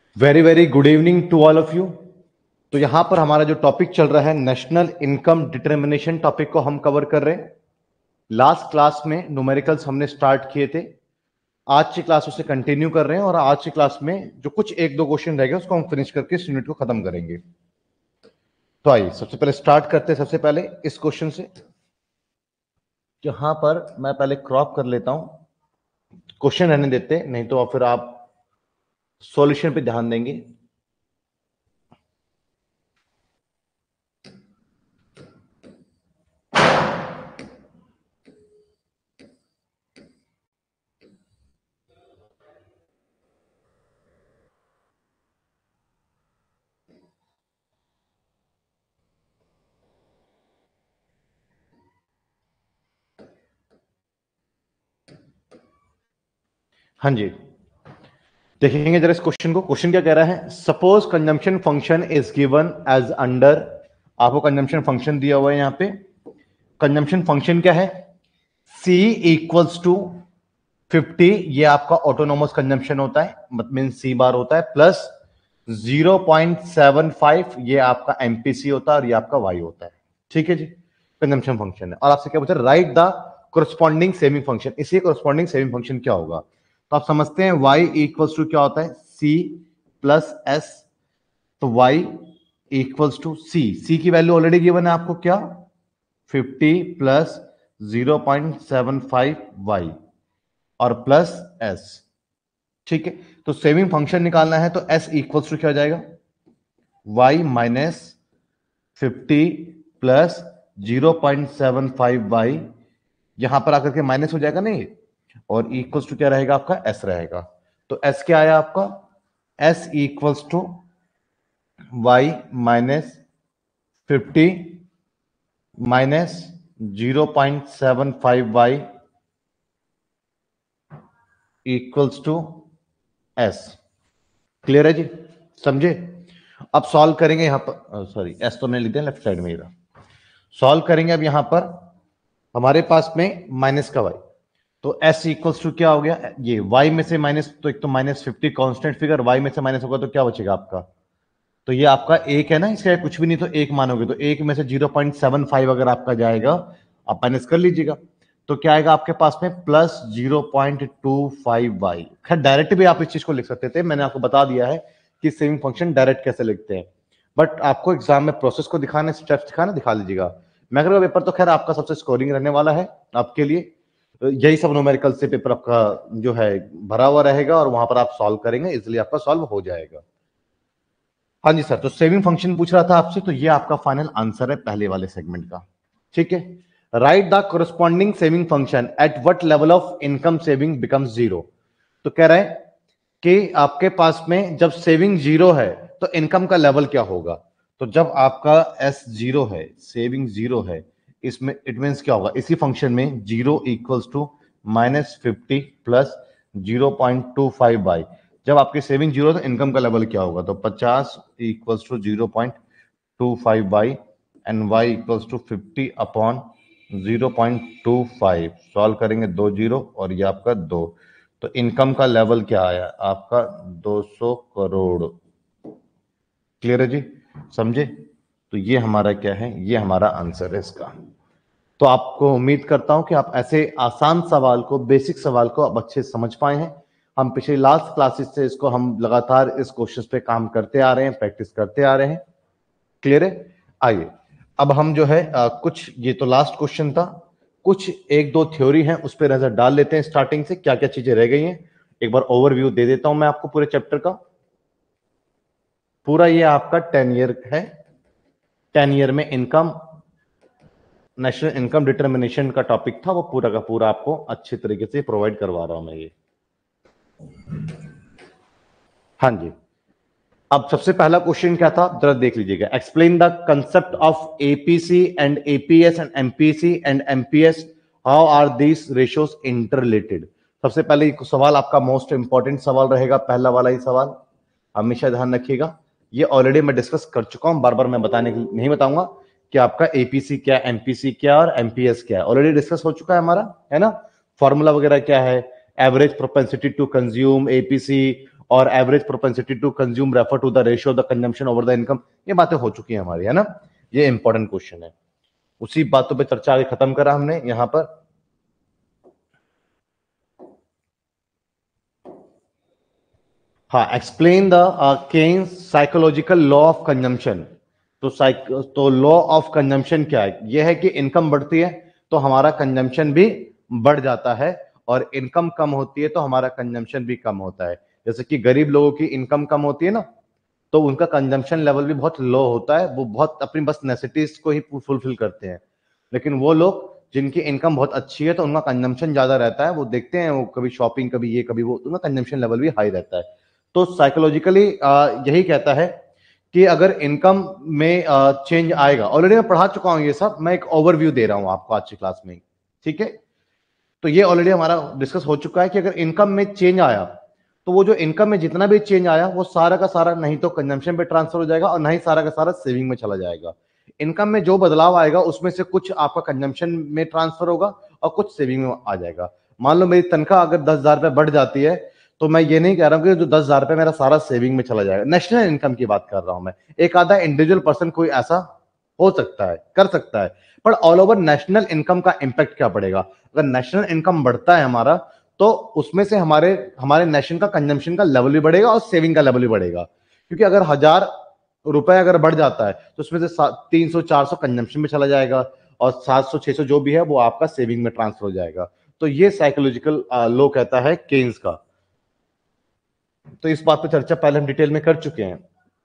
Very very good evening to all of you. तो यहां पर हमारा जो टॉपिक चल रहा है नेशनल इनकम डिटर्मिनेशन टॉपिक को हम कवर कर रहे हैं। लास्ट क्लास में न्यूमेरिकल्स हमने स्टार्ट किए थे, आज की क्लास उसे कंटिन्यू कर रहे हैं और आज की क्लास में जो कुछ एक दो क्वेश्चन रहेगा उसको हम फिनिश करके इस यूनिट को खत्म करेंगे। तो आइए सबसे पहले स्टार्ट करते हैं। सबसे पहले इस क्वेश्चन से, जहां पर मैं पहले क्रॉप कर लेता हूं, क्वेश्चन रहने देते नहीं तो फिर आप सॉल्यूशन पे ध्यान देंगे। हाँ जी, देखेंगे जरा इस क्वेश्चन को। क्वेश्चन क्या कह रहा है, suppose consumption function is given as under. आपको कंजम्पशन फंक्शन दिया हुआ है यहां पे। कंजम्पशन फंक्शन क्या है, C इक्वल्स टू 50, ये आपका ऑटोनोमस कंजम्पशन होता है, मतलब C बार होता है, प्लस 0.75 ये आपका MPC होता है और ये आपका Y होता है। ठीक है जी, कंजम्पशन फंक्शन है। और आपसे क्या पूछा, write the corresponding saving function. इसी कोरस्पॉन्डिंग सेविंग फंक्शन क्या होगा, तो आप समझते हैं y इक्वल्स टू क्या होता है, C प्लस S। तो y इक्वल्स टू C की वैल्यू ऑलरेडी गिवन है आपको, क्या 50 प्लस 0.75 y और प्लस S। ठीक है, तो सेविंग फंक्शन निकालना है तो S इक्वल्स टू क्या हो जाएगा, y माइनस 50 प्लस 0.75y, यहां पर आकर के माइनस हो जाएगा नहीं, और इक्वल्स टू क्या रहेगा आपका, S रहेगा। तो S क्या आया आपका, S equals to y minus 50 minus 0.75y equals to S। Clear है जी, समझे। अब सॉल्व करेंगे यहां पर, सॉरी S तो नहीं लिखते लेफ्ट साइड में, सॉल्व करेंगे। अब यहां पर हमारे पास में माइनस का y, तो S इक्वल्स टू क्या हो गया, ये y में से माइनस, तो एक तो माइनस 50 कांस्टेंट फिगर, y में से माइनस होगा तो क्या बचेगा आपका, तो ये आपका एक है ना, इसका कुछ भी नहीं तो एक मानोगे, तो एक में से 0.75 अगर आपका जाएगा, आप माइनस कर लीजिएगा, तो क्या आएगा आपके पास में, प्लस 0.25y। खैर डायरेक्ट भी आप इस चीज को लिख सकते थे, मैंने आपको बता दिया है कि सेविंग फंक्शन डायरेक्ट कैसे लिखते हैं, बट आपको एग्जाम में प्रोसेस को दिखाने, स्टेप्स दिखाना, दिखा लीजिएगा। मैगर का पेपर तो खैर आपका सबसे स्कोरिंग रहने वाला है आपके लिए, यही सब न्यूमेरिकल से पेपर आपका जो है भरा हुआ रहेगा और वहां पर आप सॉल्व करेंगे, इसलिए आपका सॉल्व हो जाएगा। हाँ जी सर, तो सेविंग फंक्शन पूछ रहा था आपसे, तो ये आपका फाइनल आंसर है पहले वाले सेगमेंट का। ठीक है, right the corresponding saving function at what level of income saving becomes zero. तो कह रहा है कि आपके पास में जब सेविंग जीरो है तो इनकम का लेवल क्या होगा। तो जब आपका S जीरो है, सेविंग जीरो है, इसमें इट मीन्स क्या होगा, इसी फंक्शन में zero equals to minus 50 plus 0.25y। जब आपकी सेविंग जीरो तो इनकम का लेवल क्या होगा, तो 50 equals to 0.25y and y equals to 50 upon 0.25। Solve करेंगे, दो जीरो और ये आपका दो, तो इनकम का लेवल क्या आया आपका, 200 करोड़। क्लियर है जी, समझे। तो ये हमारा क्या है, ये हमारा आंसर है इसका। तो आपको उम्मीद करता हूं कि आप ऐसे आसान सवाल को, बेसिक सवाल को आप अच्छे से समझ पाए हैं। हम पिछले लास्ट क्लासेस से इसको हम लगातार इस क्वेश्चन पे काम करते आ रहे हैं, प्रैक्टिस करते आ रहे हैं। क्लियर है। आइए अब हम जो है कुछ, ये तो लास्ट क्वेश्चन था, कुछ एक दो थ्योरी हैं उस पर नजर डाल लेते हैं। स्टार्टिंग से क्या क्या चीजें रह गई हैं, एक बार ओवरव्यू दे देता हूं मैं आपको पूरे चैप्टर का। पूरा ये आपका 10 ईयर है, 10 ईयर में इनकम, नेशनल इनकम डिटर्मिनेशन का टॉपिक था, वो पूरा का पूरा आपको अच्छे तरीके से प्रोवाइड करवा रहा हूं मैं ये। हाँ जी, अब सबसे पहला क्वेश्चन क्या था जरा देख लीजिएगा, explain the concept of APC and APS and MPC and MPS, how are these ratios interrelated. सबसे पहले सवाल आपका मोस्ट इंपॉर्टेंट सवाल रहेगा, पहला वाला ही सवाल, हमेशा ध्यान रखिएगा। ये ऑलरेडी मैं डिस्कस कर चुका हूं, बार बार मैं बताने नहीं बताऊंगा कि आपका एपीसी क्या, एमपीसी क्या और एमपीएस क्या है, ऑलरेडी डिस्कस हो चुका है हमारा, है ना। फॉर्मूला वगैरह क्या है, average propensity to consume, APC और average propensity to consume refer to the ratio of the consumption over the income, ये बातें हो चुकी हैं हमारी, है ना। ये इंपॉर्टेंट क्वेश्चन है, उसी बातों पे चर्चा आगे खत्म करा हमने यहां पर। हाँ, explain the Keynes psychological law of consumption. तो लॉ ऑफ कंजम्पशन क्या है? यह है कि इनकम बढ़ती है तो हमारा कंजम्पशन भी बढ़ जाता है, और इनकम कम होती है तो हमारा कंजम्पशन भी कम होता है। जैसे कि गरीब लोगों की इनकम कम होती है ना, तो उनका कंजम्पशन लेवल भी बहुत लो होता है, वो बहुत अपनी बस नेसेसिटीज को ही फुलफिल करते हैं। लेकिन वो लोग जिनकी इनकम बहुत अच्छी है तो उनका कंजम्पशन ज्यादा रहता है, वो देखते हैं, वो कभी शॉपिंग कभी ये कभी वो, तो उनका कंजम्पशन लेवल भी हाई रहता है। तो साइकोलॉजिकली यही कहता है कि अगर इनकम में चेंज आएगा, ऑलरेडी मैं पढ़ा चुका हूं ये सब, मैं एक ओवरव्यू दे रहा हूं आपको आज की क्लास में, ठीक है। तो ये ऑलरेडी हमारा डिस्कस हो चुका है कि अगर इनकम में चेंज आया तो वो जो इनकम में जितना भी चेंज आया वो सारा का सारा नहीं तो कंजम्पशन पे ट्रांसफर हो जाएगा और नहीं सारा का सारा सेविंग में चला जाएगा। इनकम में जो बदलाव आएगा उसमें से कुछ आपका कंजम्पशन में ट्रांसफर होगा और कुछ सेविंग में आ जाएगा। मान लो मेरी तनख्वाह अगर 10,000 रुपए बढ़ जाती है, तो मैं ये नहीं कह रहा हूं कि जो 10,000 रुपए मेरा सारा सेविंग में चला जाएगा, नेशनल इनकम की बात कर रहा हूं मैं। एक आधा इंडिविजुअल पर्सन कोई ऐसा हो सकता है, कर सकता है, पर ऑल ओवर नेशनल इनकम का इंपैक्ट क्या पड़ेगा? अगर नेशनल इनकम बढ़ता है हमारा, तो उसमें से हमारे हमारे नेशन का कंजम्पशन का लेवल भी बढ़ेगा और सेविंग का लेवल भी बढ़ेगा। क्योंकि अगर 1,000 रुपए अगर बढ़ जाता है तो उसमें से 300-400 कंजम्पशन में चला जाएगा और 700-600 जो भी है वो आपका सेविंग में ट्रांसफर हो जाएगा। तो ये साइकोलॉजिकल लॉ कहता है केन्स का। तो इस बात पर चर्चा पहले हम डिटेल में कर चुके हैं।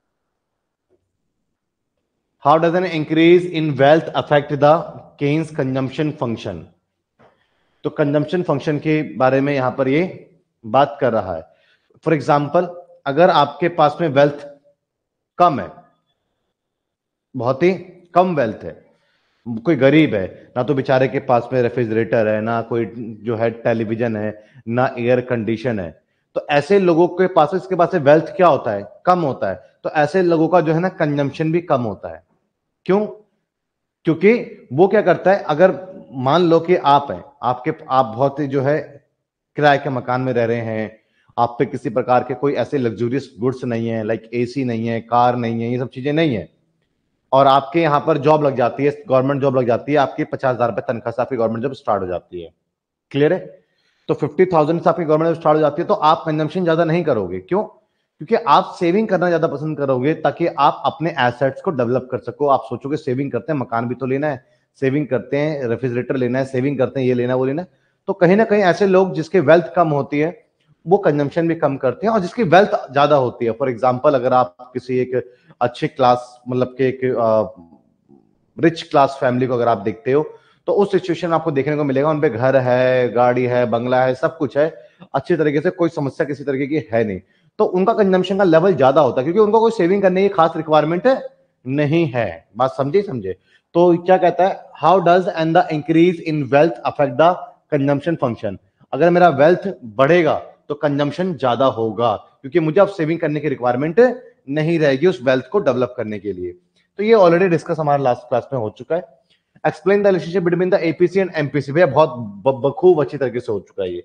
How does an increase in wealth affect the Keynes consumption function? तो कंजम्पशन फंक्शन के बारे में यहां पर ये बात कर रहा है। फॉर एग्जाम्पल, अगर आपके पास में वेल्थ कम है, बहुत ही कम वेल्थ है, कोई गरीब है, ना तो बेचारे के पास में रेफ्रिजरेटर है, ना कोई जो है टेलीविजन है, ना एयर कंडीशन है, तो ऐसे लोगों के पास, इसके पास वेल्थ क्या होता है? कम होता है। तो ऐसे लोगों का जो है ना कंजम्पशन भी कम होता है। क्यों? क्योंकि वो क्या करता है, अगर मान लो कि आप हैं, आप बहुत ही जो है किराए के मकान में रह रहे हैं, आप पे किसी प्रकार के कोई ऐसे लग्जूरियस गुड्स नहीं है, लाइक एसी नहीं है, कार नहीं है, ये सब चीजें नहीं है, और आपके यहां पर जॉब लग जाती है, गवर्नमेंट जॉब लग जाती है, आपकी 50,000 रुपए तनख्वाह से आपकी गवर्नमेंट जॉब स्टार्ट हो जाती है। क्लियर है? तो 50,000 से आपकी गवर्नमेंट जॉब स्टार्ट हो जाती है, तो आप कंजम्पशन ज्यादा नहीं करोगे। क्यों? क्योंकि आप सेविंग करना ज्यादा पसंद करोगे, ताकि आप अपने एसेट्स को डेवलप कर सको। आप सोचोगे सेविंग करते हैं, मकान भी तो लेना है, सेविंग करते हैं, रेफ्रिजरेटर लेना है, सेविंग करते हैं, ये लेना है, वो लेना है। तो कहीं ना कहीं ऐसे लोग जिसके वेल्थ कम होती है वो कंजम्पशन भी कम करते हैं, और जिसकी वेल्थ ज्यादा होती है, फॉर एग्जाम्पल अगर आप किसी एक अच्छे क्लास, मतलब के एक रिच क्लास फैमिली को अगर आप देखते हो, तो उस सिचुएशन आपको देखने को मिलेगा, उनपे घर है, गाड़ी है, बंगला है, सब कुछ है, अच्छी तरीके से, कोई समस्या किसी तरीके की है नहीं। तो उनका कंजम्पशन का लेवल ज्यादा होता है, क्योंकि उनको कोई सेविंग करने की खास रिक्वायरमेंट नहीं है। बात समझे? तो क्या कहता है, how does and the increase in wealth affect the consumption function? अगर मेरा वेल्थ बढ़ेगा तो कंजम्पशन ज्यादा होगा, क्योंकि मुझे अब सेविंग करने की रिक्वायरमेंट नहीं रहेगी उस वेल्थ को डेवलप करने के लिए। तो ये ऑलरेडी डिस्कस हमारे लास्ट क्लास में हो चुका है। Explain the relationship between the APC and MPC, भैया बहुत बखूब अच्छी तरीके से हो चुका है ये।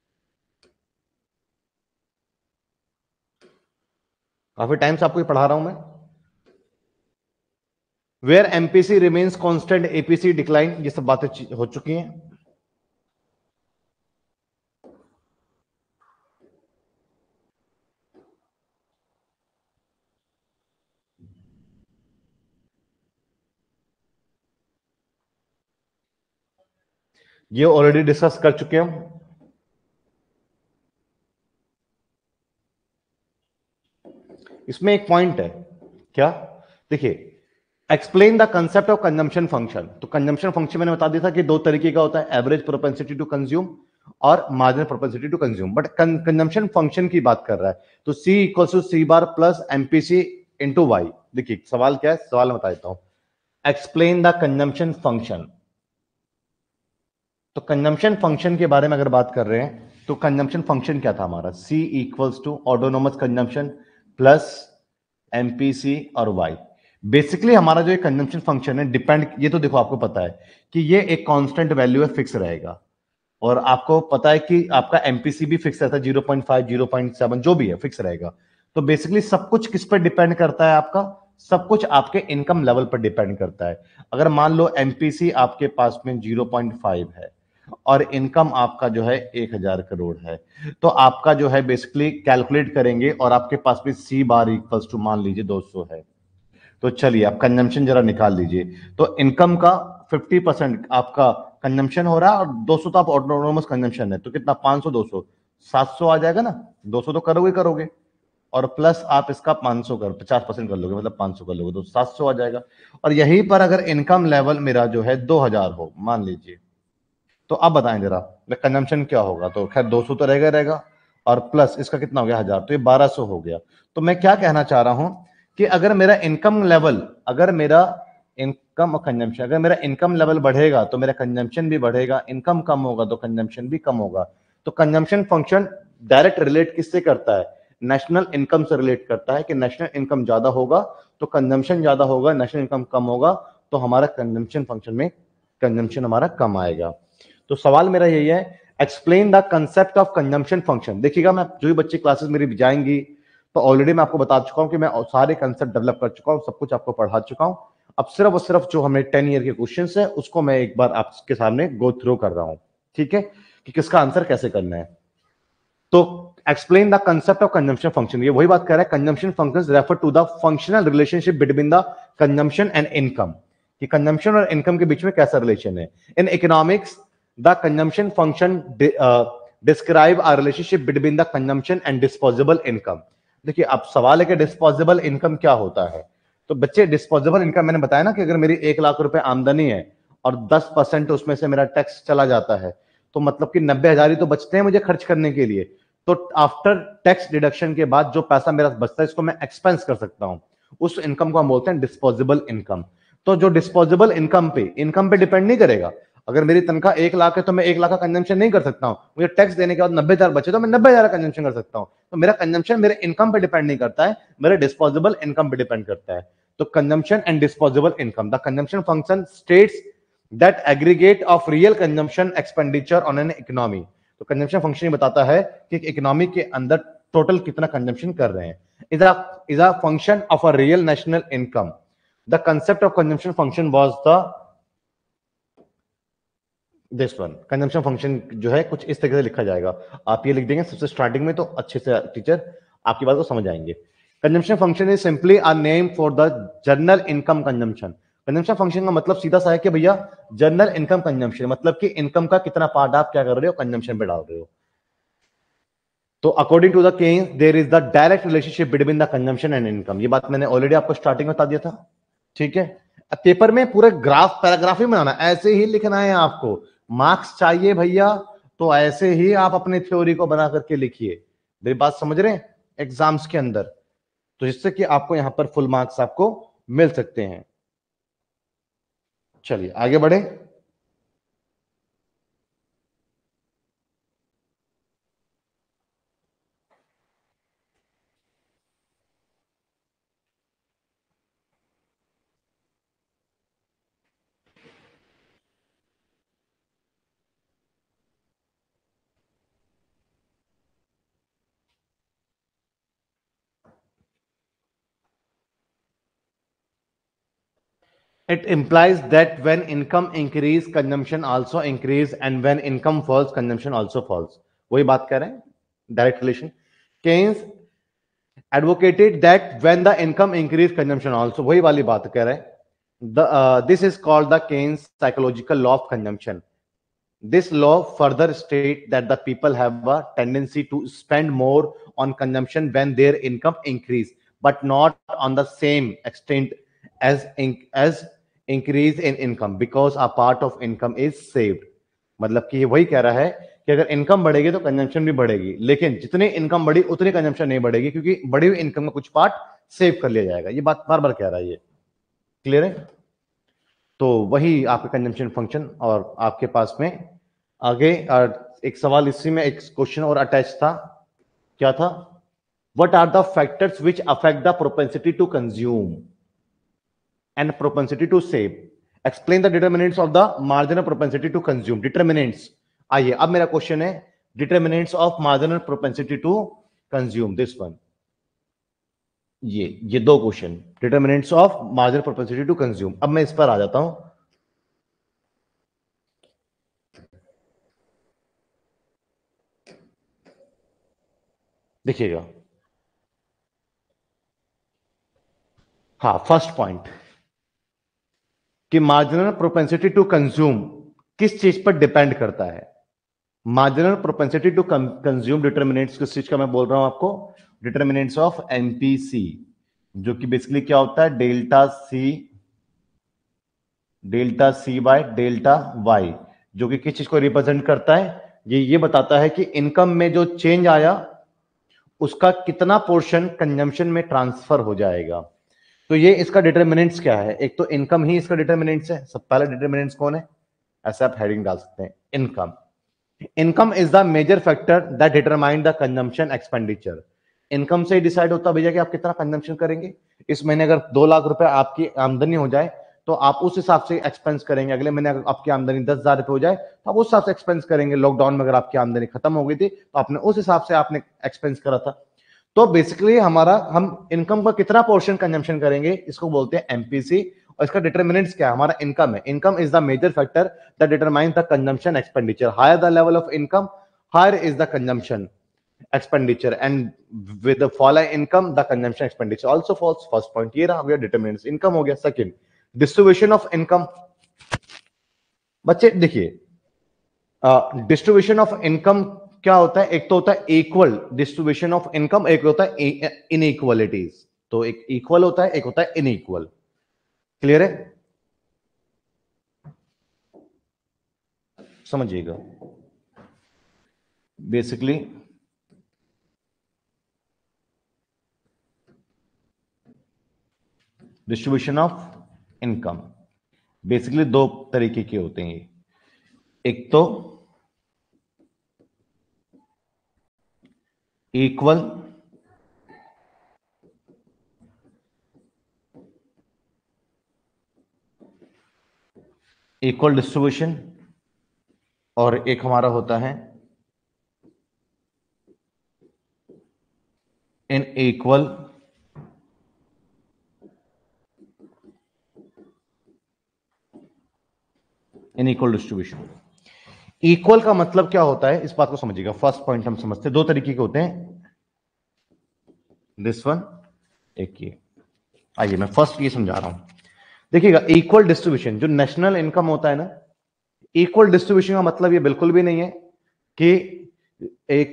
काफी टाइम से आपको पढ़ा रहा हूं मैं। Where MPC remains constant APC decline, ये सब बातें हो चुकी हैं। ये ऑलरेडी डिस्कस कर चुके हैं हम। इसमें एक पॉइंट है, क्या? देखिए, explain the concept of consumption function. तो कंजम्पशन फंक्शन मैंने बता दिया था कि दो तरीके का होता है, एवरेज प्रोपेंसिटी टू कंज्यूम और marginal propensity to consume. But consumption function की बात कर रहा है, तो C equal to C bar plus MPC into Y. देखिए सवाल क्या है, सवाल मैं बता देता हूं। Explain the consumption function. तो कंजम्पशन फंक्शन के बारे में अगर बात कर रहे हैं, तो कंजम्पशन फंक्शन क्या था हमारा, C equals to autonomous consumption plus MPC और वाई। बेसिकली हमारा जो कंजम्पशन फंक्शन है डिपेंड, ये तो देखो आपको पता है कि ये एक कांस्टेंट वैल्यू है, फिक्स रहेगा। और आपको पता है कि आपका एमपीसी भी फिक्स रहता है 0.5 0.7 जो भी है फिक्स रहेगा। तो बेसिकली सब कुछ किस पर डिपेंड करता है आपका, सब कुछ आपके इनकम लेवल पर डिपेंड करता है। अगर मान लो एमपीसी आपके पास में 0.5 है और इनकम आपका जो है 1000 करोड़ है, तो आपका जो है बेसिकली कैलकुलेट करेंगे और आपके पास में सी बार इक्वल्स टू मान लीजिए 200 है। तो चलिए आप कंजम्पशन जरा निकाल लीजिए। तो इनकम का 50% आपका कंजम्पशन हो रहा है और 200 तो आप ऑटोनोमस कंजम्पशन है, तो कितना 500 200 700 आ जाएगा ना। 200 तो करोगे करोगे और प्लस आप इसका 500 कर 50% कर लोगे, मतलब 500 कर लोगे तो 700 आ जाएगा। और यहीं पर अगर इनकम लेवल मेरा जो है 2000 हो मान लीजिए, तो अब बताएं जरा कंजम्पशन क्या होगा। तो खैर 200 तो रहेगा रहेगा और प्लस इसका कितना हो गया 1000, तो ये 1200 हो गया। तो मैं क्या कहना चाह रहा हूं कि अगर मेरा इनकम लेवल, अगर मेरा इनकम और कंजम्पशन, अगर मेरा इनकम लेवल बढ़ेगा तो मेरा कंजम्पशन भी बढ़ेगा, इनकम कम होगा तो कंजम्पशन भी कम होगा। तो कंजम्पशन फंक्शन डायरेक्ट रिलेट किससे करता है, नेशनल इनकम से रिलेट करता है कि नेशनल इनकम ज्यादा होगा तो कंजम्पशन ज्यादा होगा, नेशनल इनकम कम होगा तो हमारा कंजम्पशन फंक्शन में कंजम्पशन हमारा कम आएगा। तो सवाल मेरा यही है, explain the concept of consumption function. देखिएगा मैं जो भी बच्चे क्लासेस मेरी जाएंगी तो ऑलरेडी मैं आपको बता चुका हूं कि मैं सारे कंसेप्ट डेवलप कर चुका हूं, सब कुछ आपको पढ़ा चुका हूं। अब सिर्फ और सिर्फ जो हमें 10 ईयर के क्वेश्चन है उसको मैं एक बार आपके सामने गो थ्रू कर रहा हूं, ठीक है, कि किसका आंसर कैसे करना है। तो explain the concept of consumption function, ये वही बात कर रहा है, consumption functions refer to the functional relationship between the consumption and income, कि कंजम्पशन और इनकम के बीच में कैसा रिलेशन है। In economics the consumption function describe a relationship between the consumption and disposable income. देखिए अब सवाल है कि डिस्पोजेबल इनकम क्या होता है। तो बच्चे डिस्पोजेबल इनकम मैंने बताया ना कि अगर मेरी 1 लाख रुपए आमदनी है और 10% उसमें से मेरा टैक्स चला जाता है, तो मतलब कि 90,000 ही तो बचते हैं मुझे खर्च करने के लिए। तो आफ्टर टैक्स डिडक्शन के बाद जो पैसा मेरा बचता है इसको मैं एक्सपेंस कर सकता हूं, उस इनकम को हम बोलते हैं डिस्पोजेबल इनकम। तो जो डिस्पोजेबल इनकम पे डिपेंड नहीं करेगा। अगर मेरी तनख्वाह 1 लाख है तो मैं 1 लाख का कंजम्पशन नहीं कर सकता हूं, मुझे टैक्स देने के बाद 90,000 बचे तो मैं 90,000 का कंजम्पशन कर सकता हूं। तो मेरा कंजम्पशन मेरे इनकम पे डिपेंड नहीं करता है, मेरे डिस्पोजेबल इनकम पे डिपेंड करता है। तो consumption and disposable income, the consumption function states that aggregate of real consumption expenditure on an economy. तो कंजम्पशन फंक्शन ये बताता है कि इकोनॉमी के अंदर टोटल कितना कंजम्पशन कर रहे हैं। Is a function of a real national income. The concept of consumption function was the this one. Consumption function जो है कुछ इस तरीके से लिखा जाएगा, आप ये लिख देंगे सबसे स्टार्टिंग में तो अच्छे से टीचर आपकी बात को समझ आएंगे। Consumption function is simply a name for the general income consumption. Consumption function का मतलब सीधा सा है कि भैया जनरल इनकम कंजम्पशन, मतलब कि इनकम का कितना पार्ट आप क्या कर रहे हो कंजम्पशन पे डाल रहे हो। तो according to the Keynes there is the direct relationship between the consumption and income. ये बात मैंने ऑलरेडी आपको स्टार्टिंग में बता दिया था, ठीक है। अब पेपर में पूरे ग्राफ पैराग्राफ ही बनाना, ऐसे ही लिखना है आपको। मार्क्स चाहिए भैया तो ऐसे ही आप अपने थ्योरी को बना करके लिखिए। मेरी बात समझ रहे हैं, एग्जाम्स के अंदर, तो जिससे कि आपको यहां पर फुल मार्क्स आपको मिल सकते हैं। चलिए आगे बढ़े। It implies that when income increase, consumption also increase, and when income falls, consumption also falls. वही बात कर रहे हैं, direct relation. Keynes advocated that when the income increase, consumption also, वही वाली बात कह रहे हैं। This is called the Keynes psychological law of consumption. This law further states that the people have a tendency to spend more on consumption when their income increase, but not on the same extent as increase in income because a part of income is saved। मतलब कि ये वही कह रहा है कि अगर income बढ़ेगी तो कंजम्पशन भी बढ़ेगी, लेकिन जितनी इनकम बढ़ी उतनी कंजम्पशन नहीं बढ़ेगी क्योंकि बढ़ी हुई इनकम का कुछ पार्ट सेव कर लिया जाएगा। ये बात बार बार कह रहा है, ये क्लियर है। तो वही आपका कंजम्पशन फंक्शन। और आपके पास में आगे एक सवाल इसी में एक क्वेश्चन और अटैच था, क्या था, what are the factors which affect the propensity to consume and propensity to save. Explain the determinants of the marginal propensity to consume. Determinants आइए अब मेरा क्वेश्चन है determinants of marginal propensity to consume this one. ये दो question determinants of marginal propensity to consume. अब मैं इस पर आ जाता हूं। देखिएगा, हाँ फर्स्ट पॉइंट कि मार्जिनल प्रोपेंसिटी टू कंज्यूम किस चीज पर डिपेंड करता है। Marginal propensity to consume determinants किस चीज का मैं बोल रहा हूं आपको, डिटर्मिनेंट्स ऑफ एनपीसी, जो कि बेसिकली क्या होता है delta C by delta Y, जो कि किस चीज को रिप्रेजेंट करता है, ये बताता है कि इनकम में जो चेंज आया उसका कितना पोर्शन कंजम्पशन में ट्रांसफर हो जाएगा। तो ये इसका डिटर्मिनेंट्स क्या है, एक तो इनकम ही इसका डिटर्मिनेंट्स है। सब पहला डिटर्मिनेंट्स कौन है, ऐसे आप हेडिंग डाल सकते हैं, income. Income is the major factor that determine the consumption expenditure. Income से ही डिसाइड होता है भैया कि आप कितना कंजम्पशन करेंगे। इस महीने अगर 2 लाख रुपए आपकी आमदनी हो जाए तो आप उस हिसाब से एक्सपेंस करेंगे। अगले महीने अगर आपकी आमदनी 10,000 रुपए हो जाए तो आप उस हिसाब से एक्सपेंस करेंगे। लॉकडाउन में अगर आपकी आमदनी खत्म हो गई थी तो आपने उस हिसाब से आपने एक्सपेंस करा था। तो बेसिकली हम इनकम का कितना पोर्शन कंजम्पशन करेंगे इसको बोलते हैं एमपीसी। और इसका डिटर्मिनेंट्स क्या है, हमारा इनकम है। Income is the major factor that determines the consumption expenditure. Higher the level of income, higher is the consumption expenditure, and with the fall in income the consumption expenditure also falls। first point ये रहा, determinants income हो गया। second distribution of income। बच्चे देखिए, distribution of income क्या होता है, एक तो होता है इक्वल डिस्ट्रीब्यूशन ऑफ इनकम, एक होता है इनइक्वालिटीज। तो एक इक्वल होता है, एक होता है इनइक्वल। क्लियर है, समझिएगा। Basically distribution of income basically दो तरीके के होते हैं। एक तो इक्वल डिस्ट्रीब्यूशन, और एक हमारा होता है इनइक्वल डिस्ट्रीब्यूशन। इक्वल का मतलब क्या होता है, इस बात को समझिएगा। फर्स्ट पॉइंट हम समझते हैं, दो तरीके के होते हैं, दिस वन, एक ये। आइए मैं फर्स्ट ये समझा रहा हूं। देखिएगा, इक्वल डिस्ट्रीब्यूशन जो नेशनल इनकम होता है ना, इक्वल डिस्ट्रीब्यूशन का मतलब ये बिल्कुल भी नहीं है कि एक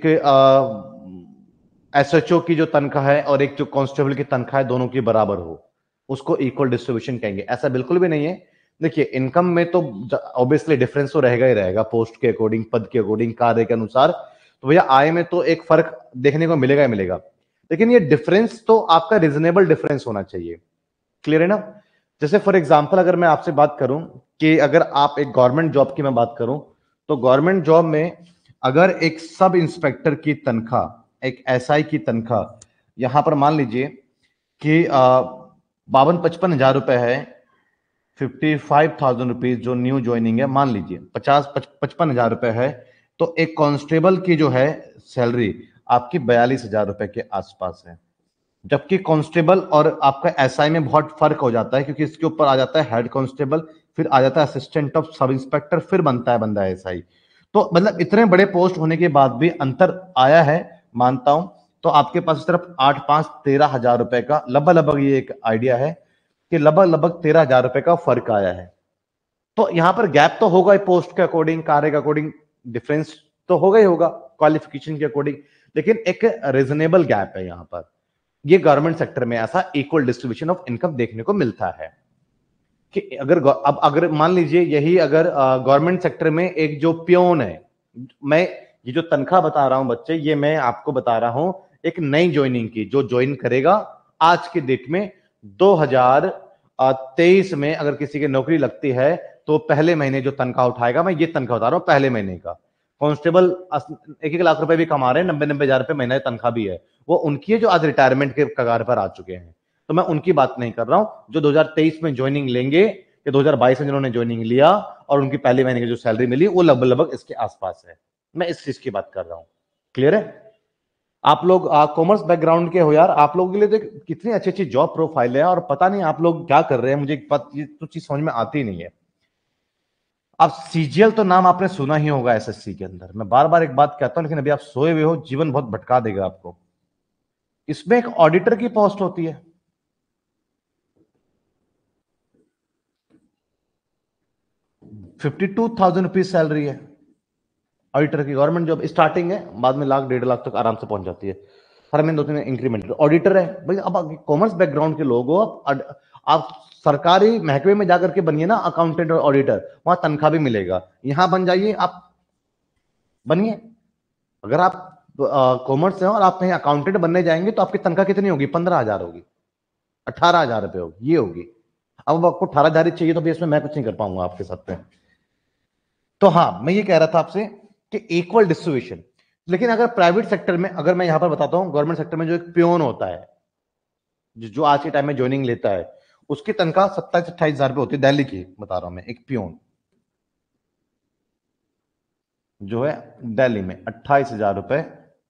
एसएचओ की जो तनख्वाह है और एक जो कांस्टेबल की तनख्वाह है दोनों की बराबर हो, उसको इक्वल डिस्ट्रीब्यूशन कहेंगे। ऐसा बिल्कुल भी नहीं है। देखिए, इनकम में तो ऑब्वियसली डिफरेंस तो रहेगा ही रहेगा, पोस्ट के अकॉर्डिंग, पद के अकॉर्डिंग, कार्य के अनुसार। तो भैया आय में तो एक फर्क देखने को मिलेगा ही मिलेगा, लेकिन ये डिफरेंस तो आपका रीजनेबल डिफरेंस होना चाहिए। क्लियर है ना। जैसे फॉर एग्जांपल अगर मैं आपसे बात करूं कि अगर आप एक गवर्नमेंट जॉब की मैं बात करूं, तो गवर्नमेंट जॉब में अगर एक सब इंस्पेक्टर की तनख्वाह, एक एसआई की तनख्वाह यहां पर मान लीजिए कि 52-55 हजार रुपए है, 55,000 रुपीज जो न्यू ज्वाइनिंग है, मान लीजिए 55 हजार रुपए है, तो एक कांस्टेबल की जो है सैलरी आपकी 42,000 रुपए के आसपास है। जबकि कांस्टेबल और आपका एसआई में बहुत फर्क हो जाता है, क्योंकि इसके ऊपर आ जाता है हेड कांस्टेबल, फिर आ जाता है असिस्टेंट ऑफ सब इंस्पेक्टर, फिर बनता है बंदा एसआई। तो मतलब इतने बड़े पोस्ट होने के बाद भी अंतर आया है, मानता हूं। तो आपके पास सिर्फ 8-5-13 हजार रुपए का लगभग ये एक आइडिया है कि लगभग 13 हजार रुपए का फर्क आया है। तो यहां पर गैप तो होगा ही, पोस्ट के अकॉर्डिंग, कार्य के अकॉर्डिंग डिफरेंस तो होगा ही होगा, क्वालिफिकेशन के अकॉर्डिंग, लेकिन एक रीजनेबल गैप है यहां पर। ये गवर्नमेंट सेक्टर में ऐसा इक्वल डिस्ट्रीब्यूशन ऑफ इनकम देखने को मिलता है कि अगर मान लीजिए यही अगर गवर्नमेंट सेक्टर में एक जो प्योन है, मैं ये जो तनख्वाह बता रहा हूं बच्चे, ये मैं आपको बता रहा हूं एक नई ज्वाइनिंग की, जो ज्वाइन करेगा आज के डेट में 2023 में अगर किसी की नौकरी लगती है तो पहले महीने जो तनख्वाह उठाएगा, मैं ये तनख्वाह बता रहा हूं पहले महीने का। कांस्टेबल 1-1 लाख रुपए भी कमा रहे हैं, 90-90 हजार रुपए महीने तनख्वाह भी है, वो उनकी है जो आज रिटायरमेंट के कगार पर आ चुके हैं। तो मैं उनकी बात नहीं कर रहा हूं जो 2023 में ज्वाइनिंग लेंगे, कि 2022 में जिन्होंने ज्वाइनिंग लिया और उनकी पहले महीने की जो सैलरी मिली वो लगभग लगभग इसके आसपास है। मैं इस चीज की बात कर रहा हूं। क्लियर है? आप लोग कॉमर्स बैकग्राउंड के हो यार, आप लोगों के लिए तो कितनी अच्छी अच्छी जॉब प्रोफाइल है और पता नहीं आप लोग क्या कर रहे हैं, मुझे ये तो चीज समझ में आती नहीं है। अब सीजीएल तो नाम आपने सुना ही होगा एसएससी के अंदर, मैं बार बार एक बात कहता हूं, लेकिन अभी आप सोए हुए हो, जीवन बहुत भटका देगा आपको। इसमें एक ऑडिटर की पोस्ट होती है, 52,000 रुपीज सैलरी है ऑडिटर की। गवर्नमेंट जॉब स्टार्टिंग है, बाद में लाख 1.5 लाख तक आराम से पहुंच जाती है, हर महीने 2-3 इंक्रीमेंट। ऑडिटर है भाई, अब कॉमर्स बैकग्राउंड के लोग हो, आप सरकारी महकमे में जाकर के बनिए ना अकाउंटेंट और ऑडिटर, वहां तनख्वाह भी मिलेगा। यहां बन जाइए, आप बनिए। अगर आप कॉमर्स है और आप कहीं अकाउंटेंट बनने जाएंगे तो आपकी तनख्वाह कितनी होगी? 15,000 होगी, 18,000 रुपए होगी, ये होगी। अब आपको 18,000 चाहिए तो भी इसमें मैं कुछ नहीं कर पाऊंगा आपके साथ में। तो हाँ, मैं ये कह रहा था आपसे कि इक्वल डिस्ट्रीब्यूशन। लेकिन अगर प्राइवेट सेक्टर में, अगर मैं यहां पर बताता हूं, गवर्नमेंट सेक्टर में जो एक पियोन होता है, जो आज के टाइम में ज्वाइनिंग लेता है, उसकी तनख्वाह 27-28,000 रुपए होती है, दिल्ली की बता रहा हूं मैं। एक पियोन जो है दिल्ली में 28,000 रुपए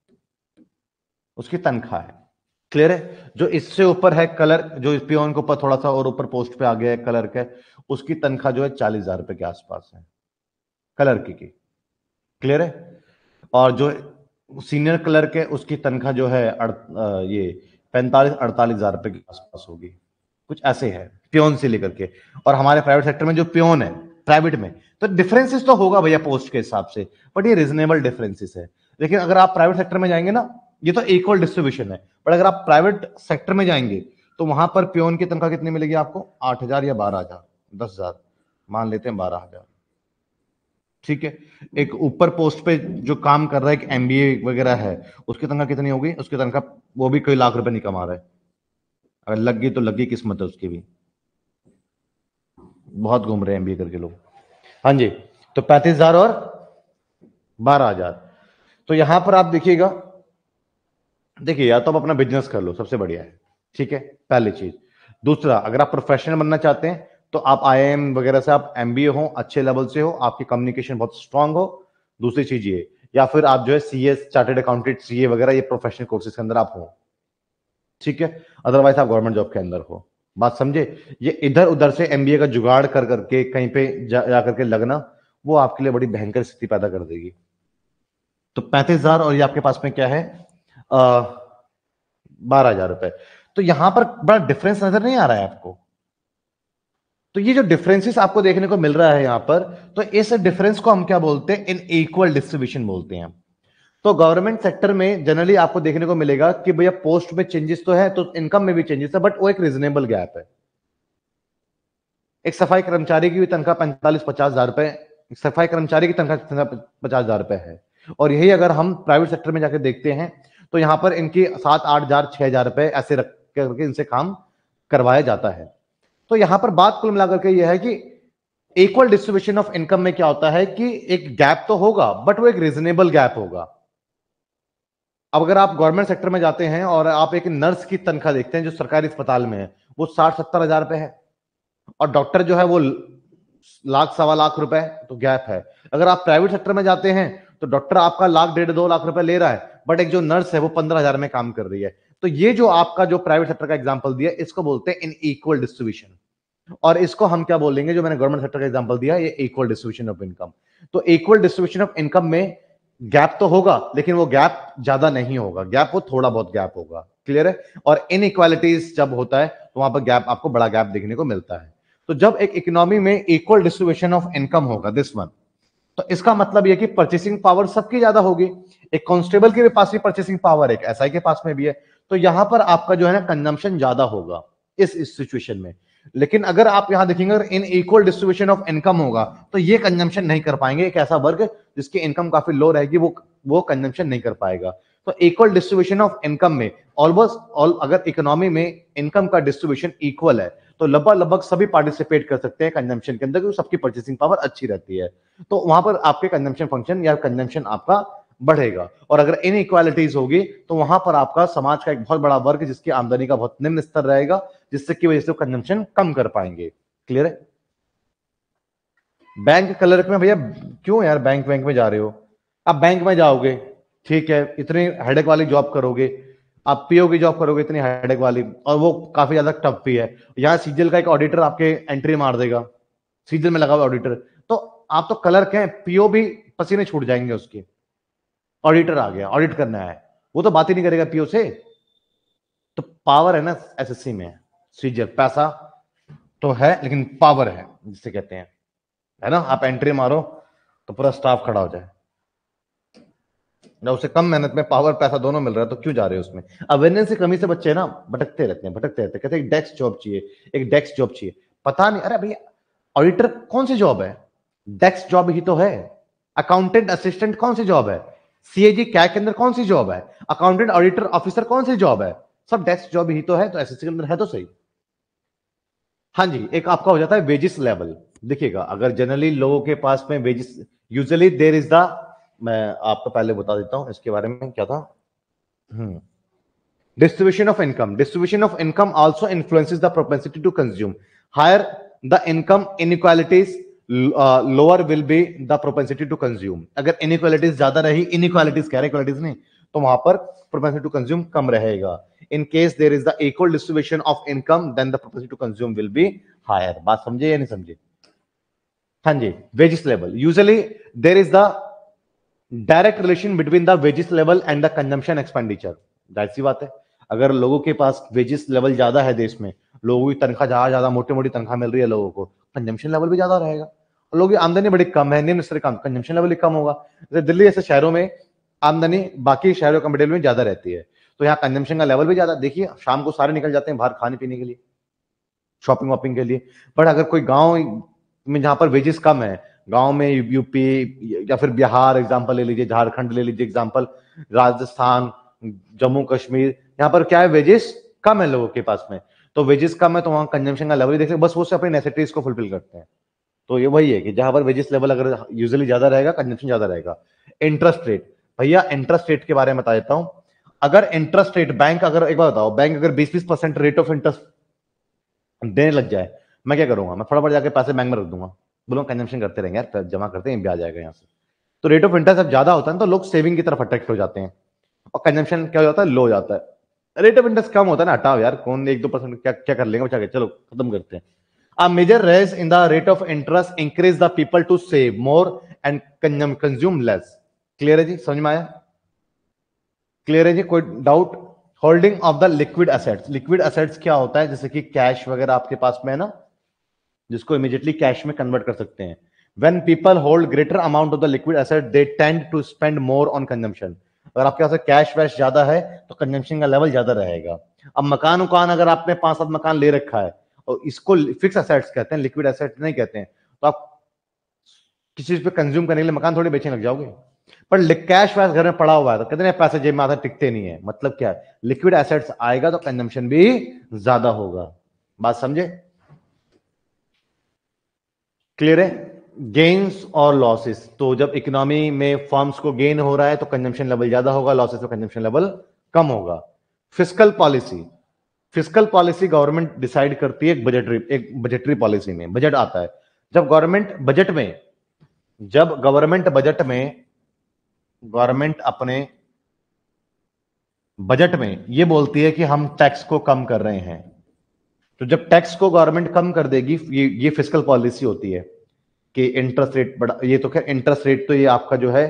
उसकी तनख्वाह है। क्लियर है? जो इससे ऊपर है कलर, जो इस पियोन के ऊपर थोड़ा सा और ऊपर पोस्ट पे आ गया है कलर के, उसकी तनख्वाह जो है 40,000 रुपए के आसपास है, कलर की। क्लियर है? और जो सीनियर क्लर्क है उसकी तनख्वाह जो है ये 45-48,000 रुपए के आसपास होगी, कुछ ऐसे है पियोन से लेकर के। और हमारे प्राइवेट सेक्टर में जो पियोन है प्राइवेट में, तो डिफरेंसेस तो होगा भैया पोस्ट के हिसाब से, बट ये रीजनेबल डिफरेंसेस है। लेकिन अगर आप प्राइवेट सेक्टर में जाएंगे ना, ये तो इक्वल डिस्ट्रीब्यूशन है, बट अगर आप प्राइवेट सेक्टर में जाएंगे तो वहां पर पियोन की तनख्वाह कितनी मिलेगी आपको? 8,000 या 12,000, 10,000 मान लेते हैं, 12,000। ठीक है? एक ऊपर पोस्ट पे जो काम कर रहा है, एक एमबीए वगैरह है, उसकी तनख्वाह कितनी होगी? उसकी तनख्वाह वो भी कोई लाख रुपए नहीं कमा रहा है, अगर लग गई तो लग गई किस्मत है उसकी भी। बहुत घूम रहे हैं एमबीए करके लोग। हाँ जी, तो 35,000 और 12,000। तो यहां पर आप देखिएगा, देखिए या तो आप अपना बिजनेस कर लो, सबसे बढ़िया है। ठीक है, पहली चीज। दूसरा, अगर आप प्रोफेशनल बनना चाहते हैं तो आप आईआईएम वगैरह से आप एमबीए हो, अच्छे लेवल से हो, आपकी कम्युनिकेशन बहुत स्ट्रांग हो। दूसरी चीज ये, या फिर आप जो है सीएस, चार्टेड अकाउंटेंट, सीए वगैरह, ये प्रोफेशनल कोर्सेज के अंदर आप हो। ठीक है? अदरवाइज आप गवर्नमेंट जॉब के अंदर हो। बात समझे? ये इधर उधर से एमबीए का जुगाड़ कर करके कहीं पे जा करके लगना, वो आपके लिए बड़ी भयंकर स्थिति पैदा कर देगी। तो 35,000 और ये आपके पास में क्या है, 12,000 रुपए। तो यहां पर बड़ा डिफरेंस नजर नहीं आ रहा है आपको? तो ये जो डिफरेंसेस आपको देखने को मिल रहा है यहां पर, तो इस डिफरेंस को हम क्या बोलते हैं? इन इक्वल डिस्ट्रीब्यूशन बोलते हैं। तो गवर्नमेंट सेक्टर में जनरली आपको देखने को मिलेगा कि भैया पोस्ट में चेंजेस तो है, तो इनकम में भी चेंजेस है, बट वो एक रीजनेबल गैप है। एक सफाई कर्मचारी की भी तनख्वाह 45-50,000 रुपए, सफाई कर्मचारी की तनख्वाह 50,000 रुपए है। और यही अगर हम प्राइवेट सेक्टर में जाकर देखते हैं तो यहां पर इनकी 7-8,000, 6,000 रुपए ऐसे रख करके इनसे काम करवाया जाता है। तो यहां पर बात कुल मिलाकर के यह है कि इक्वल डिस्ट्रीब्यूशन ऑफ इनकम में क्या होता है कि एक गैप तो होगा, बट वो एक रीजनेबल गैप होगा। अब अगर आप गवर्नमेंट सेक्टर में जाते हैं और आप एक नर्स की तनख्वाह देखते हैं जो सरकारी अस्पताल में है, वो 60-70,000 रुपए है, और डॉक्टर जो है वो लाख, 1.25 लाख रुपए, तो गैप है। अगर आप प्राइवेट सेक्टर में जाते हैं तो डॉक्टर आपका लाख, 1.5-2 लाख रुपए ले रहा है, बट एक जो नर्स है वो 15,000 में काम कर रही है। तो ये जो आपका जो प्राइवेट सेक्टर का एग्जाम्पल दिया, इसको बोलते हैं इन इक्वल डिस्ट्रीब्यूशन। और इसको हम क्या बोलेंगे, जो मैंने गवर्नमेंट सेक्टर का एग्जांपल दिया, ये इक्वल डिस्ट्रीब्यूशन ऑफ इनकम। तो इक्वल डिस्ट्रीब्यूशन ऑफ इनकम में गैप तो होगा, लेकिन वो गैप ज्यादा नहीं होगा, गैप वो थोड़ा बहुत गैप होगा। क्लियर है? और इनइक्वालिटीज जब होता है तो वहां पर गैप, आपको बड़ा गैप देखने को मिलता है। तो जब एक इकोनॉमी में इक्वल डिस्ट्रीब्यूशन ऑफ इनकम होगा, दिस वन, तो इसका मतलब यह कि परचेसिंग पावर सबकी ज्यादा होगी। एक कांस्टेबल के पास भी परचेसिंग पावर, एक एसआई के पास में भी है, तो यहां पर आपका जो है ना कंजम्पशन ज्यादा होगा इस सिचुएशन में। लेकिन अगर आप यहां देखेंगे, अगर in equal distribution of income होगा तो ये कंजम्पशन नहीं कर पाएंगे। एक ऐसा वर्ग जिसकी इनकम काफी लो रहेगी, वो कंजम्पशन नहीं कर पाएगा। तो इक्वल डिस्ट्रीब्यूशन ऑफ इनकम में ऑलमोस्ट ऑल, अगर इकोनॉमी में इनकम का डिस्ट्रीब्यूशन इक्वल है तो लगभग सभी पार्टिसिपेट कर सकते हैं कंजम्पशन के अंदर, क्योंकि सबकी परचेसिंग पावर अच्छी रहती है। तो वहां पर आपके कंजम्पशन फंक्शन या कंजम्पशन आपका बढ़ेगा। और अगर इन इक्वालिटीज होगी तो वहां पर आपका समाज का एक बहुत बड़ा वर्ग जिसकी आमदनी का बहुत निम्न स्तर रहेगा, जिससे की वजह से कंजम्पशन कम कर पाएंगे। क्लियर है? बैंक क्लर्क में भैया क्यों यार बैंक बैंक में जा रहे हो? आप बैंक में जाओगे, ठीक है, इतनी हेडेक वाली जॉब करोगे, आप पीओ की जॉब करोगे इतनी हेडेक वाली, और वो काफी ज्यादा टफ भी है। यहाँ सीजल का एक ऑडिटर आपके एंट्री मार देगा, सीजल में लगा हुआ ऑडिटर, तो आप तो क्लर्क हैं, पीओ भी पसीने छूट जाएंगे उसके। ऑडिटर आ गया, ऑडिट करना है, वो तो बात ही नहीं करेगा पीओ से। तो पावर है ना एसएससी में, सीजल पैसा तो है लेकिन पावर है जिसे कहते हैं, है ना। आप एंट्री मारो तो पूरा स्टाफ खड़ा हो जाए, जब उसे कम मेहनत में पावर पैसा दोनों मिल रहा है तो क्यों जा रहे हो उसमें। अवेयरनेस की कमी से बच्चे ना भटकते रहते हैं, कहते हैं एक डेस्क जॉब चाहिए, एक डेस्क जॉब चाहिए। पता नहीं, अरे भैया ऑडिटर कौन सी जॉब है? डेस्क जॉब ही तो है। अकाउंटेंट असिस्टेंट कौन सी जॉब है? सीएजी कैग के अंदर कौन सी जॉब है? अकाउंटेंट ऑडिटर ऑफिसर कौन सी जॉब है? सब डेस्क जॉब ही तो है, तो एसएससी के अंदर है तो सही। हाँ जी, एक आपका हो जाता है वेजिस लेवल। देखिएगा, अगर जनरली लोगों के पास में wages, usually there is the, मैं आपको पहले बता देता हूं इसके बारे में क्या था। Distribution of income. Distribution of income also influences the propensity to consume. Higher the income inequalities, lower will be the propensity to consume. अगर inequalities ज्यादा रही, inequalities कह रहे, equalities नहीं, तो वहां पर propensity to consume कम रहेगा. In case there is the equal distribution of income, then the propensity to consume will be higher. बात समझे या नहीं समझे? हाँ जी, wages level. Usually there is the direct relation between the wages level and the consumption expenditure. जाहिर सी बात है, अगर लोगों के पास वेजेस लेवल ज्यादा है देश में, लोगों की तनख्वाह ज्यादा मोटी मोटी तनख्वाह मिल रही है लोगों को, कंजम्पशन लेवल भी ज्यादा रहेगा। और लोगों की आमदनी बड़ी कम है, निम्न स्तर कम, कंजम्पशन लेवल भी कम होगा। जैसे दिल्ली जैसे शहरों में आमदनी बाकी शहरों कंपेरेटिव में ज्यादा रहती है, तो यहाँ कंजम्पशन का लेवल भी ज्यादा। देखिए शाम को सारे निकल जाते हैं बाहर खाने पीने के लिए, शॉपिंग वॉपिंग के लिए। बट अगर कोई गांव में जहां पर वेजेस कम है, गांव में यूपी या फिर बिहार एग्जांपल ले लीजिए, झारखंड ले लीजिए एग्जांपल, राजस्थान, जम्मू कश्मीर, यहाँ पर क्या है, वेजेस कम है लोगों के पास में, तो वेजेस कम है तो वहां कंजम्पशन का लेवल ही देख बस वो से अपनी नेसेसिटीज को फुलफिल करते हैं। तो ये वही है कि जहां पर वेजेस लेवल अगर यूजुअली ज्यादा रहेगा, कंजम्पशन ज्यादा रहेगा। इंटरेस्ट रेट, भैया इंटरेस्ट रेट के बारे में बता देता हूं। अगर इंटरेस्ट रेट बैंक, अगर एक बार बताओ, बैंक अगर 20-20% रेट ऑफ इंटरेस्ट देने लग जाए, मैं क्या करूंगा? मैं फटाफट जाके पैसे बैंक में रख दूंगा, बोलूंगा कंजम्पशन करते रहेंगे यार, जमा करते हैं, ब्याज आएगा यहाँ से। तो रेट ऑफ इंटरेस्ट जब ज्यादा होता है तो लोग सेविंग की तरफ अट्रैक्ट हो जाते हैं, और कंजम्पशन क्या हो जाता है, लो हो जाता है। रेट ऑफ इंटरेस्ट कम होता है ना, हटाओ यार, कौन 1-2% क्या क्या कर लेंगे बचा के, चलो खत्म करते हैं। A major rise in the rate of interest increase the people to save more and consume less. Clear है जी, समझ में आया? क्लियर है जी, कोई doubt? Holding of the liquid assets. Liquid assets क्या होता है? जैसे कि कैश वगैरह आपके पास में है ना, जिसको इमीडिएटली कैश में कन्वर्ट कर सकते हैं। When people hold greater amount of the liquid asset, they tend to spend more on consumption. अगर आपके पास कैश वैश ज्यादा है तो कंजम्पशन का लेवल ज्यादा रहेगा। अब मकान उकान अगर आपने 5-7 मकान ले रखा है, और इसको फिक्स एसेट्स कहते हैं, लिक्विड एसेट्स नहीं कहते हैं, तो आप किसी चीज पे कंज्यूम करने के लिए मकान थोड़ी बेचने लग जाओगे। पर कैश वैश घर में पड़ा हुआ है तो कहते हैं पैसे जेब में आते टिकते नहीं है, मतलब क्या है, लिक्विड एसेट्स आएगा तो कंजम्पशन भी ज्यादा होगा। बात समझे? क्लियर है? गेन्स और लॉसेस, तो जब इकोनॉमी में फर्म्स को गेन हो रहा है तो कंजम्पशन लेवल ज्यादा होगा, लॉसेस में कंजम्पशन लेवल कम होगा। Fiscal policy, fiscal policy government decide करती है एक बजटरी पॉलिसी में, बजट आता है जब गवर्नमेंट बजट में गवर्नमेंट अपने बजट में ये बोलती है कि हम टैक्स को कम कर रहे हैं, तो जब टैक्स को गवर्नमेंट कम कर देगी, ये फिस्कल पॉलिसी होती है कि इंटरेस्ट रेट बढ़ा, ये तो खैर इंटरेस्ट रेट तो ये आपका जो है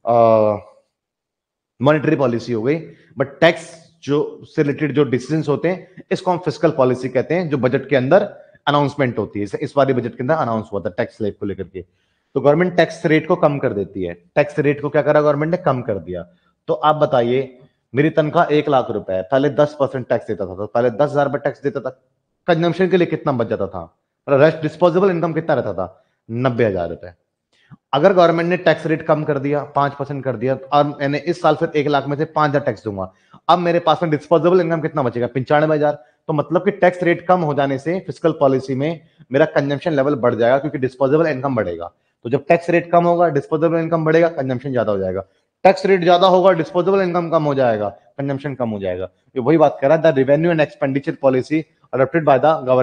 मॉनेटरी पॉलिसी हो गई, बट टैक्स जो से रिलेटेड जो डिसीजंस होते हैं इसको हम फिस्कल पॉलिसी कहते हैं, जो बजट के अंदर अनाउंसमेंट होती है। इस बार बजट के अंदर अनाउंस हुआ था टैक्स स्लैब को लेकर के, तो गवर्नमेंट टैक्स रेट को कम कर देती है। टैक्स रेट को क्या करा गवर्नमेंट ने? कम कर दिया। तो आप बताइए, मेरी तनख्वाह 1 लाख रुपए है, पहले 10% टैक्स देता था, तो पहले 10,000 रुपए टैक्स देता था, कंजम्पशन के लिए कितना बच जाता था? रेस्ट डिस्पोजेबल इनकम कितना रहता था? 90,000 रुपए। अगर गवर्नमेंट ने टैक्स रेट कम कर दिया, 5% कर दिया, और मैंने इस साल फिर 1 लाख में से 5,000 टैक्स दूंगा, अब मेरे पास में डिस्पोजेबल इनकम कितना बचेगा? 95,000। तो मतलब कि टैक्स रेट कम हो जाने से फिस्कल पॉलिसी में मेरा कंजम्पशन लेवल बढ़ जाएगा, क्योंकि डिस्पोजेबल इनकम बढ़ेगा। तो जब टैक्स रेट कम होगा, डिस्पोजेबल इनकम बढ़ेगा, कंजम्पशन ज्यादा हो जाएगा। टैक्स रेट ज्यादा होगा, डिस्पोजेबल इनकम कम हो जाएगा, कंजम्पशन कम हो जाएगा। ये वही बात कर रहा है, the revenue and expenditure policy adopted by the government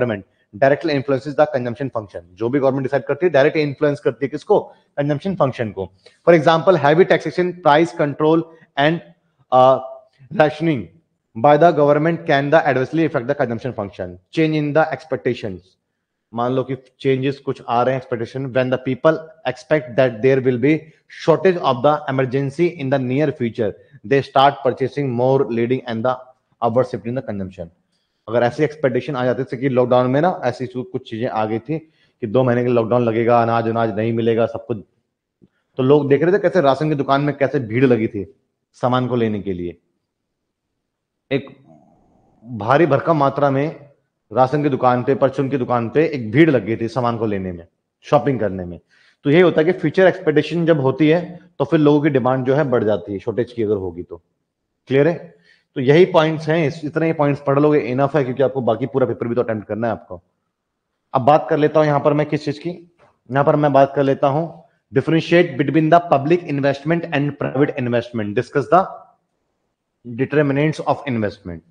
directly influences the consumption function. जो भी गवर्नमेंट डिसाइड करती है डायरेक्ट इन्फ्लुएंस करती है किसको, कंजम्पशन फंक्शन को। For example heavy taxation, price control and rationing by the government can the adversely affect the consumption function. Change in the expectations, मान लो कि चेंजेस कुछ आ रहे हैं expectation, when the people expect that there will be shortage of the emergency in the near future, they start purchasing more, leading and the upward shift in the consumption. अगर ऐसी expectation आ जाती थी कि lockdown में ना ऐसी कुछ चीजें आ गई थी कि 2 महीने के लॉकडाउन लगेगा, अनाज नहीं मिलेगा, सब कुछ, तो लोग देख रहे थे कैसे राशन की दुकान में कैसे भीड़ लगी थी सामान को लेने के लिए। एक भारी भरकम मात्रा में राशन की दुकान पे, परचून की दुकान पे एक भीड़ लग गई थी सामान को लेने में, शॉपिंग करने में। तो यही होता है कि फ्यूचर एक्सपेक्टेशन जब होती है तो फिर लोगों की डिमांड जो है बढ़ जाती है, शॉर्टेज की अगर होगी तो। क्लियर है? तो यही पॉइंट्स हैं, इतने ही पॉइंट्स पढ़ लोगे इनफ है, क्योंकि आपको बाकी पूरा पेपर भी तो अटेम्प्ट करना है आपको। अब बात कर लेता हूं यहां पर मैं किस चीज की, यहां पर मैं बात कर लेता हूं differentiate between the public investment and private investment, discuss the determinants of investment.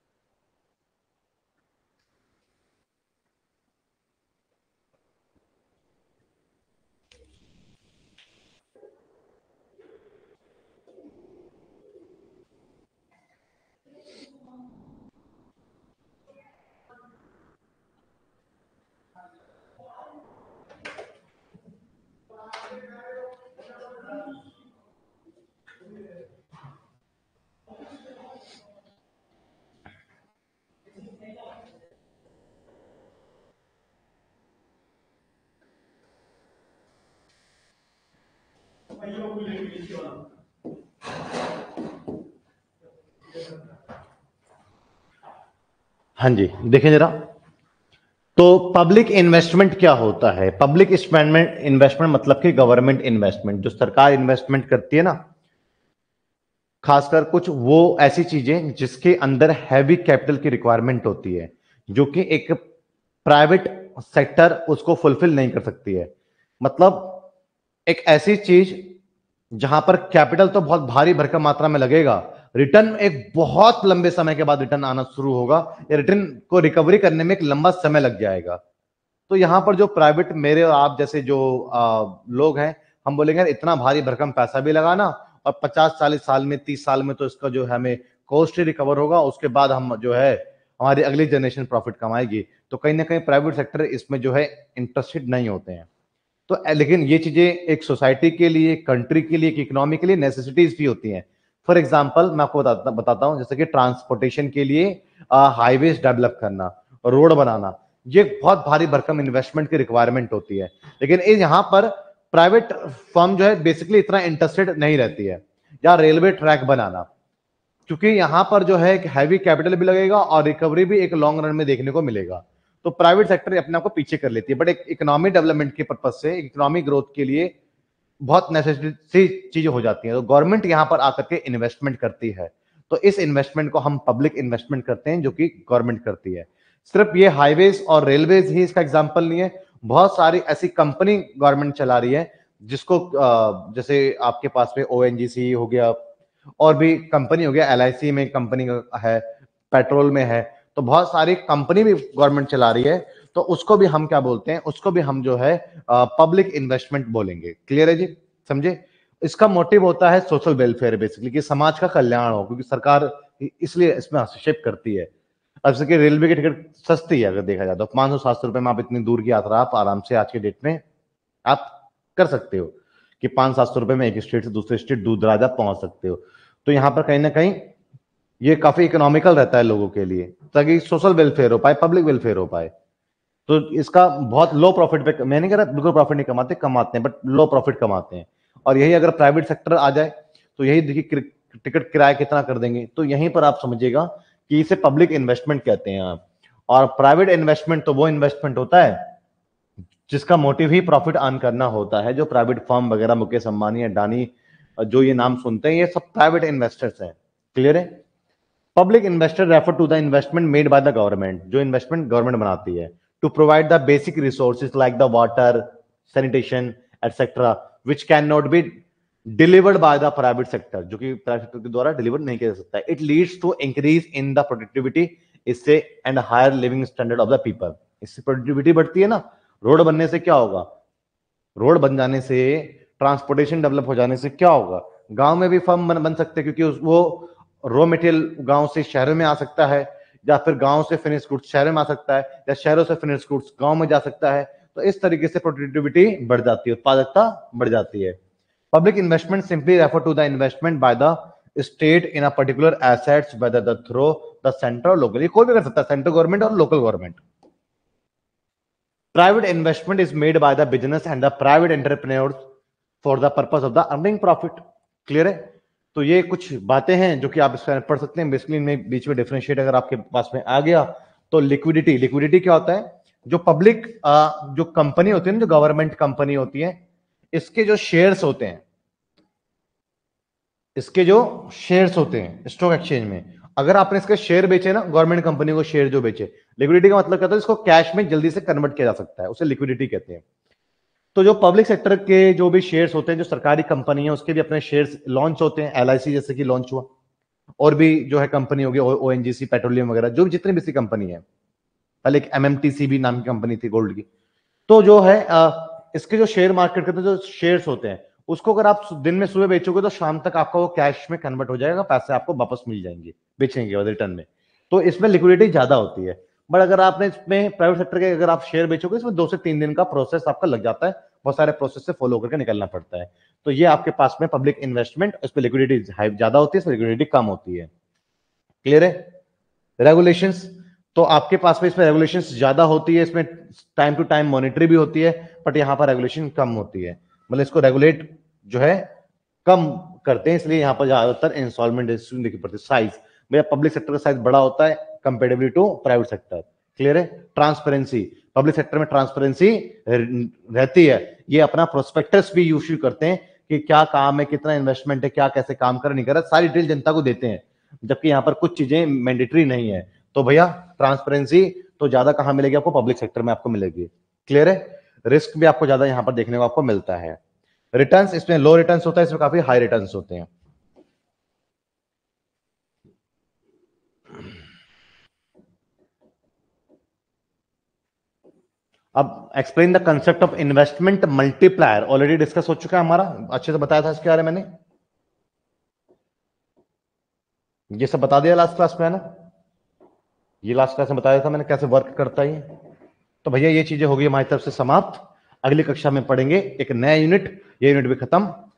हाँ जी, देखिए जरा, तो पब्लिक इन्वेस्टमेंट क्या होता है? पब्लिक इन्वेस्टमेंट मतलब कि गवर्नमेंट इन्वेस्टमेंट, जो सरकार इन्वेस्टमेंट करती है ना, खासकर कुछ वो ऐसी चीजें जिसके अंदर हैवी कैपिटल की रिक्वायरमेंट होती है, जो कि एक प्राइवेट सेक्टर उसको फुलफिल नहीं कर सकती है। मतलब एक ऐसी चीज जहां पर कैपिटल तो बहुत भारी भरकम मात्रा में लगेगा, रिटर्न एक बहुत लंबे समय के बाद रिटर्न आना शुरू होगा, या रिटर्न को रिकवरी करने में एक लंबा समय लग जाएगा। तो यहां पर जो प्राइवेट, मेरे और आप जैसे जो लोग हैं, हम बोलेंगे इतना भारी भरकम पैसा भी लगाना और 50-40 साल में, 30 साल में तो इसका जो है हमें कॉस्ट ही रिकवर होगा, उसके बाद हम जो है हमारी अगली जनरेशन प्रॉफिट कमाएगी। तो कहीं ना कहीं प्राइवेट सेक्टर इसमें जो है इंटरेस्टेड नहीं होते हैं। तो लेकिन ये चीजें एक सोसाइटी के लिए, कंट्री के लिए, एक इकोनॉमी के लिए नेसेसिटीज भी होती हैं। फॉर एग्जांपल मैं आपको बताता हूं, जैसे कि ट्रांसपोर्टेशन के लिए हाईवेज डेवलप करना, रोड बनाना, ये बहुत भारी भरकम इन्वेस्टमेंट की रिक्वायरमेंट होती है। लेकिन यहाँ पर प्राइवेट फर्म जो है बेसिकली इतना इंटरेस्टेड नहीं रहती है। या रेलवे ट्रैक बनाना, क्योंकि यहां पर जो है एक हैवी कैपिटल भी लगेगा और रिकवरी भी एक लॉन्ग रन में देखने को मिलेगा। तो प्राइवेट सेक्टर अपने आप को पीछे कर लेती है। बट एक इकोनॉमी डेवलपमेंट के पर्पज से, इकोनॉमिक ग्रोथ के लिए बहुत नेसेसरी चीजें हो जाती हैं, तो गवर्नमेंट यहां पर आकर के इन्वेस्टमेंट करती है। तो इस इन्वेस्टमेंट को हम पब्लिक इन्वेस्टमेंट करते हैं, जो कि गवर्नमेंट करती है। सिर्फ ये हाईवेज और रेलवेज ही इसका एग्जाम्पल नहीं है, बहुत सारी ऐसी कंपनी गवर्नमेंट चला रही है जिसको जैसे आपके पास में ओएनजीसी हो गया, और भी कंपनी हो गया, एलआईसी में कंपनी है, पेट्रोल में है, तो बहुत सारी कंपनी भी गवर्नमेंट चला रही है। तो उसको भी हम क्या बोलते हैं, उसको भी हम जो है पब्लिक इन्वेस्टमेंट बोलेंगे। क्लियर है जी? समझे? इसका मोटिव होता है सोशल वेलफेयर, बेसिकली कि समाज का कल्याण हो, क्योंकि सरकार इसलिए इसमें हस्तक्षेप करती है। अब जैसे कि रेलवे की टिकट सस्ती है, अगर देखा जाए तो 500-700 रुपए में आप इतनी दूर की यात्रा आप आराम से आज के डेट में आप कर सकते हो, कि 500-700 रुपए में एक स्टेट से दूसरे स्टेट दूर दराज आप पहुंच सकते हो। तो यहाँ पर कहीं ना कहीं ये काफी इकोनॉमिकल रहता है लोगों के लिए, ताकि सोशल वेलफेयर हो पाए, पब्लिक वेलफेयर हो पाए। तो इसका बहुत लो प्रॉफिट पे, मैं नहीं कह रहा बिल्कुल प्रॉफिट नहीं कमाते, कमाते हैं, बट लो प्रॉफिट कमाते हैं। और यही अगर प्राइवेट सेक्टर आ जाए तो यही देखिए टिकट किराया कितना कर देंगे। तो यहीं पर आप समझिएगा कि इसे पब्लिक इन्वेस्टमेंट कहते हैं आप। और प्राइवेट इन्वेस्टमेंट तो वो इन्वेस्टमेंट होता है जिसका मोटिव ही प्रॉफिट अर्न करना होता है। जो प्राइवेट फर्म वगैरह, मुकेश अंबानी, अडानी, जो ये नाम सुनते हैं, ये सब प्राइवेट इन्वेस्टर्स हैं। क्लियर है? Public investor refer to the investment made by the government, जो इन्वेस्टमेंट गवर्नमेंट बनाती है, to provide the basic resources like the water, sanitation etcetera, which can not be delivered by the private sector, जो कि private sector के द्वारा deliver नहीं किया जा सकता है। It leads to increase in the productivity इससे and higher living standard of the people. इससे प्रोडक्टिविटी बढ़ती है ना। रोड बनने से क्या होगा, रोड बन जाने से, ट्रांसपोर्टेशन डेवलप हो जाने से क्या होगा, गांव में भी फर्म बन सकते हैं, क्योंकि वो रॉ मटेरियल गांव से शहरों में आ सकता है, या फिर गांव से फिनिश गुड्स शहरों में आ सकता है, या शहरों से फिनिश गुड्स गांव में जा सकता है। तो इस तरीके से प्रोडक्टिविटी बढ़ जाती है, उत्पादकता बढ़ जाती है। Public investment simply refer to the investment by the state in a particular assets whether the through the centre और लोकल, कोई भी कर सकता है, सेंट्रल गवर्नमेंट और local government. Private investment is made by the business and the private entrepreneurs for the purpose of the earning profit. Clear है। तो ये कुछ बातें हैं जो कि आप इसमें पढ़ सकते हैं। बेसिकली इनमें बीच में डिफरेंशिएट अगर आपके पास में आ गया तो लिक्विडिटी, लिक्विडिटी क्या होता है, जो पब्लिक जो कंपनी होती है ना, जो गवर्नमेंट कंपनी होती है, इसके जो शेयर्स होते हैं, इसके जो शेयर्स होते हैं स्टॉक एक्सचेंज में, अगर आपने इसके शेयर बेचे ना, गवर्नमेंट कंपनी को शेयर जो बेचे, लिक्विडिटी का मतलब क्या होता है, इसको कैश में जल्दी से कन्वर्ट किया जा सकता है, उसे लिक्विडिटी कहते हैं। तो जो पब्लिक सेक्टर के जो भी शेयर्स होते हैं, जो सरकारी कंपनी है उसके भी अपने शेयर्स लॉन्च होते हैं, एलआईसी जैसे कि लॉन्च हुआ, और भी जो है कंपनी होगी, ओएनजीसी, पेट्रोलियम वगैरह, जो भी जितनी भी सी कंपनी है, पहले एक एमएमटीसी भी नाम की कंपनी थी गोल्ड की। तो जो है इसके जो शेयर मार्केट के जो शेयर्स होते हैं, उसको अगर आप दिन में सुबह बेचोगे तो शाम तक आपका वो कैश में कन्वर्ट हो जाएगा, पैसे आपको वापस मिल जाएंगे बेचने के बाद रिटर्न में। तो इसमें लिक्विडिटी ज्यादा होती है। बट अगर आपने इसमें प्राइवेट सेक्टर के अगर आप शेयर बेचोगे, इसमें 2 से 3 दिन का प्रोसेस आपका लग जाता है, बहुत सारे प्रोसेस से फॉलो करके निकलना पड़ता है। तो ये आपके पास में पब्लिक इन्वेस्टमेंट, इस पर लिक्विडिटी ज्यादा होती है, इस पर लिक्विडिटी कम होती है। क्लियर है। रेगुलेशंस, तो आपके पास में इसमें रेगुलेशंस ज्यादा होती है, इसमें टाइम टू टाइम मॉनिटरी भी होती है, बट यहां पर रेगुलेशन कम होती है, मतलब इसको रेगुलेट जो है कम करते हैं, इसलिए यहां पर ज्यादातर इंस्टॉलमेंट देखनी पड़ती है। साइज, भैया पब्लिक सेक्टर का साइज बड़ा होता है comparatively to private sector. Clear है। ट्रांसपेरेंसी, पब्लिक सेक्टर में ट्रांसपेरेंसी रहती है, ये अपना प्रोस्पेक्टस भी इश्यू करते हैं कि क्या काम है, कितना इन्वेस्टमेंट है, क्या कैसे काम कर नहीं कर रहा, सारी डिटेल जनता को देते हैं, जबकि यहां पर कुछ चीजें मैंडेटरी नहीं है। तो भैया ट्रांसपेरेंसी तो ज्यादा कहां मिलेगी आपको, पब्लिक सेक्टर में आपको मिलेगी। क्लियर है। रिस्क भी आपको ज्यादा यहां पर देखने को आपको मिलता है। रिटर्न्स, इसमें लो रिटर्न्स होता है, इसमें काफी हाई रिटर्न्स होते हैं। अब explain the concept of investment multiplier, already discuss हो चुका है हमारा, अच्छे से बताया था इसके बारे में मैंने, ये सब बता दिया लास्ट क्लास में, है ना, ये लास्ट क्लास में बताया था मैंने कैसे वर्क करता है। तो भैया ये चीजें होगी हमारी तरफ से समाप्त, अगली कक्षा में पढ़ेंगे एक नया यूनिट, ये यूनिट भी खत्म।